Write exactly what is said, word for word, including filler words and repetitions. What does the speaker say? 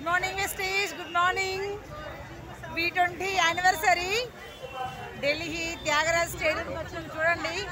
Good morning వెస్టీజ్, good morning. వి twenty anniversary Delhi Thyagaraj స్టేడియంకి వచ్చిన చూడండి.